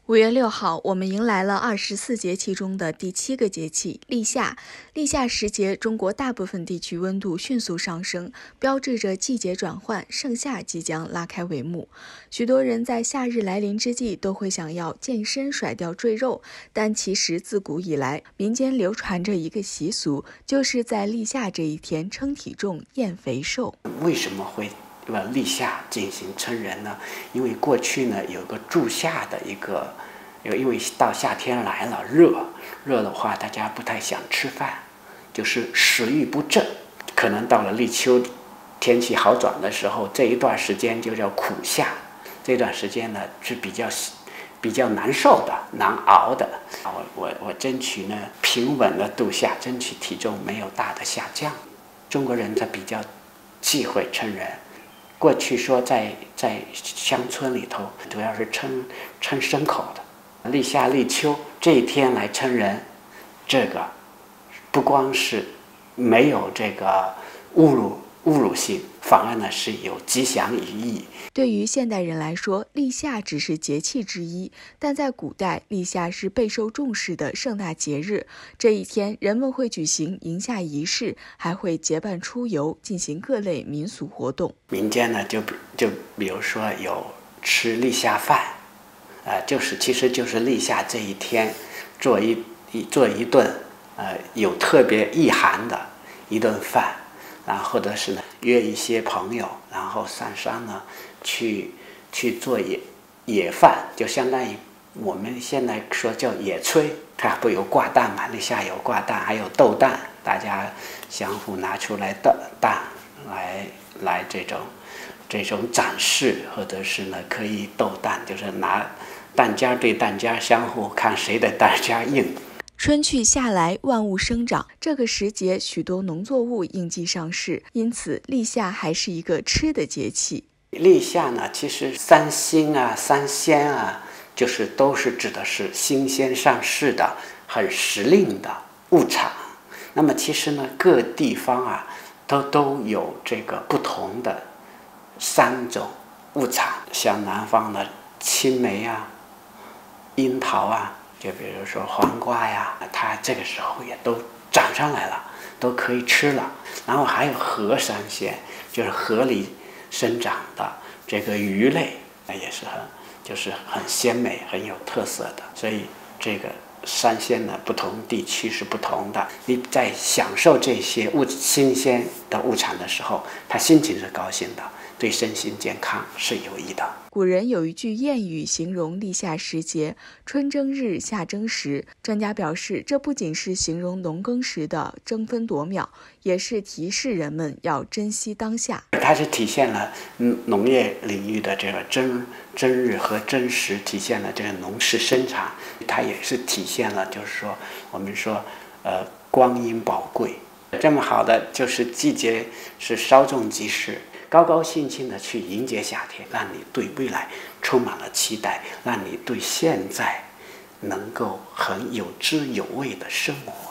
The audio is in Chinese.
5月6号，我们迎来了24节气中的第7个节气立夏。立夏时节，中国大部分地区温度迅速上升，标志着季节转换，盛夏即将拉开帷幕。许多人在夏日来临之际都会想要健身甩掉赘肉，但其实自古以来，民间流传着一个习俗，就是在立夏这一天称体重、验肥瘦。 为什么会立夏进行称人呢？因为过去呢有个助夏的一个，因为到夏天来了，热的话，大家不太想吃饭，就是食欲不振。可能到了立秋，天气好转的时候，这一段时间就叫苦夏。这段时间呢是比较难受的、难熬的。我争取呢平稳的度夏，争取体重没有大的下降。中国人他比较忌讳称人。过去说在乡村里头，主要是称牲口的。立夏、立秋这一天来称人，这个不光是没有这个侮辱性，反而呢是有吉祥寓意。 对于现代人来说，立夏只是节气之一，但在古代，立夏是备受重视的盛大节日。这一天，人们会举行迎夏仪式，还会结伴出游，进行各类民俗活动。 民间呢，就比如说有吃立夏饭，其实就是立夏这一天做一顿有特别意涵的一顿饭，然后或者是呢约一些朋友，然后上山呢去做野饭，就相当于我们现在说叫野炊。它不有挂蛋嘛？立夏有挂蛋，还有斗蛋，大家相互拿出来的蛋来这种展示，或者是呢可以斗蛋，就是拿蛋尖对蛋尖相互看谁的蛋尖硬。 春去夏来，万物生长。这个时节，许多农作物应季上市，因此立夏还是一个吃的节气。 立夏呢，其实三新啊、三鲜啊，都是指的是新鲜上市的、很时令的物产。那么其实呢，各地方啊都有这个不同的3种物产，像南方的青梅啊、樱桃啊。就比如说黄瓜呀，它这个时候也都长上来了，都可以吃了。然后还有河三鲜，就是河里生长的这个鱼类，也是很鲜美、很有特色的。所以这个三鲜呢，不同地区是不同的。你在享受这些新鲜的物产的时候，他心情是高兴的，对身心健康是有益的。 古人有一句谚语形容立夏时节：春争日，夏争时。专家表示，这不仅是形容农耕时的争分夺秒，也是提示人们要珍惜当下。 它是体现了农业领域的这个争日和争时，体现了这个农事生产。它也是体现了，就是说我们说光阴宝贵。这么好的就是季节是稍纵即逝，高高兴兴的去迎接夏天，让你对未来充满了期待，让你对现在能够很有滋有味的生活。